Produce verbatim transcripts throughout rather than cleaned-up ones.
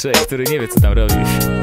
człowiek, który nie wie, co tam robi.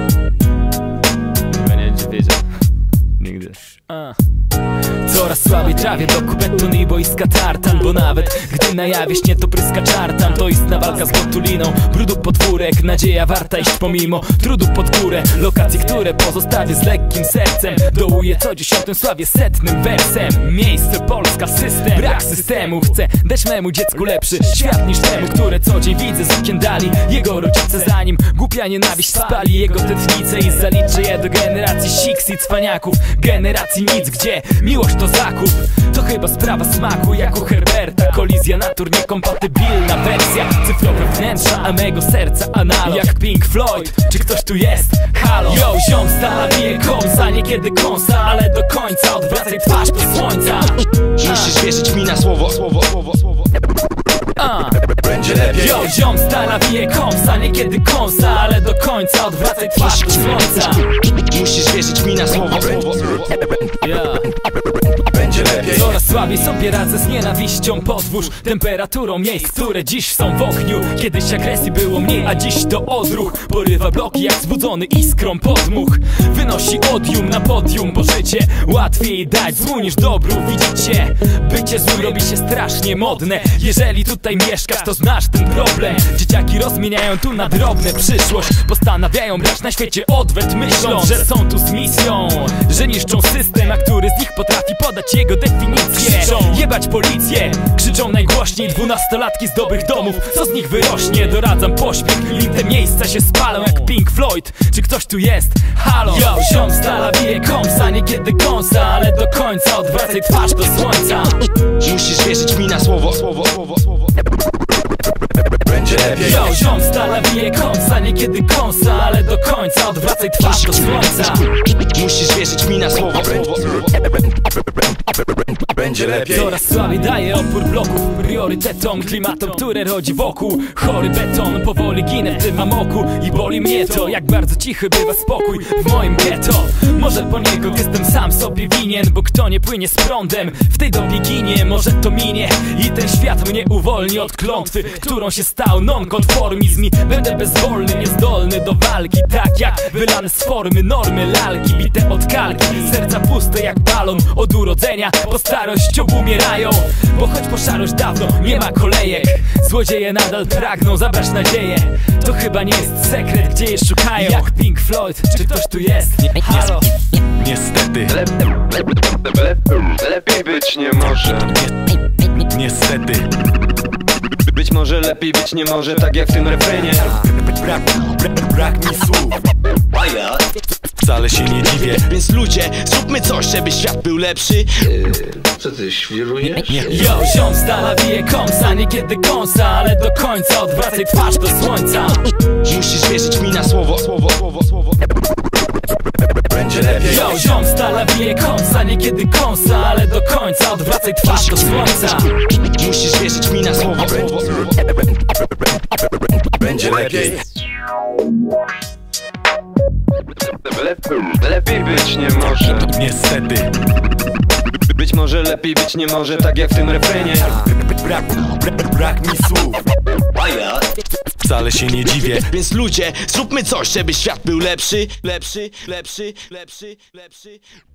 Chyba nie będzie wiedział nigdy. A. Coraz słabiej trawię bloku beton i boiska tartan, bo nawet gdy na jawie śnie to pryska czartan. To istna walka z botuliną, brudu podwórek, nadzieja warta iść pomimo trudu pod górę. Lokacje, które pozostawię z lekkim sercem, dołuję co dziesiątym sławie setnym wersem. Miejsce Polska, system, brak systemu. Chcę dać memu dziecku lepszy świat niż temu, które co dzień widzę z okien dali. Jego rodzice zanim głupia nienawiść spali jego tętnice i zaliczy je do generacji siks i cwaniaków, generacji nic, gdzie miłość to zakup. To chyba sprawa smaku jak u Herberta. Kolizja natur, niekompatybilna wersja. Cyfrowe wnętrza, a mego serca analog. Jak Pink Floyd, czy ktoś tu jest? Halo. Yo, ziom, stala bije kąsa, niekiedy kąsa, ale do końca odwracaj twarz do słońca. Musisz wierzyć mi na słowo, słowo, słowo, słowo. A. Będzie lepiej. Yo, ziom, stala bije kąsa, niekiedy kąsa, ale do końca odwracaj twarz do słońca. Musisz wierzyć mi na słowo, słowo, słowo. Yeah. Będzie lepiej. Coraz słabiej sobie radzę z nienawiścią podwórz, temperaturą miejsc, które dziś są w ogniu. Kiedyś agresji było mniej, a dziś to odruch. Porywa bloki jak zbudzony iskrą podmuch. Wynosi odium na podium, bo życie łatwiej dać złu niż dobru. Widzicie, bycie złym robi się strasznie modne. Jeżeli tutaj mieszkasz, to znasz ten problem. Dzieciaki rozmieniają tu na drobne przyszłość. Postanawiają brać na świecie odwet, myśląc, że są tu z misją, że niszczą system, a który z nich potrafi podać jego definicję. Krzyczą, jebać policję, krzyczą najgłośniej dwunastolatki z dobrych domów. Co z nich wyrośnie? Doradzam pośpiech, im te miejsca się spalą jak Pink Floyd. Czy ktoś tu jest? Halo. Yo, ziom, stala bije kąsa, niekiedy kąsa, ale do końca odwracaj twarz do słońca. Musisz wierzyć mi na słowo, słowo, słowo, słowo. Będzie lepiej. Yo, ziom, stala bije kąsa, niekiedy kąsa, ale do końca odwracaj twarz do słońca. Musisz wierzyć mi na słowo, słowo, słowo. Będzie lepiej. Coraz słabiej daje opór bloków priorytetom, klimatom, które rodzi wokół. Chory beton, powoli ginę w tym amoku i boli mnie to, jak bardzo cichy bywa spokój w moim ghetto. Może poniekąd jestem sam sobie winien, bo kto nie płynie z prądem w tej dobie ginie. Może to minie i ten świat mnie uwolni od klątwy, którą się stał nonkonformizm. I będę bezwolny, niezdolny do walki, tak jak wylane z formy normy lalki. Bite od kalki, serca puste jak balon od urodzenia, po starość obumierają. Bo choć po szarość dawno nie ma kolejek, złodzieje nadal pragną zabrać nadzieję. To chyba nie jest sekret, gdzie je szukają. Jak Pink Floyd, czy ktoś tu jest? Halo. Niestety Lepiej być nie może. Niestety Być może lepiej być nie może, tak jak w tym refrenie. Brak, brak, brak mi słów. A ja? Wcale się nie dziwię. Więc ludzie, zróbmy coś, żeby świat był lepszy. Yy, co ty, świrujesz? Nie, nie. Yo, ziom, stala bije kąsa, niekiedy kąsa, ale do końca odwracaj twarz do słońca. Musisz wierzyć mi na słowo, słowo, słowo, słowo. Będzie lepiej. Yo, ziom, stala bije kąsa, niekiedy kąsa, ale do końca odwracaj twarz do słońca. Musisz wierzyć mi na słowo, słowo, słowo. Będzie lepiej. Lepiej być nie może. Niestety Być może lepiej być nie może, tak jak w tym refrenie. Brak, brak, brak mi słów. A ja? Wcale się nie dziwię. Więc ludzie, zróbmy coś, żeby świat był lepszy. Lepszy, lepszy, lepszy, lepszy.